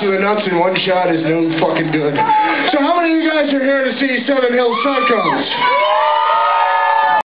the nuts in one shot is no fucking good. So how many of you guys are here to see Seven Hill Psychos?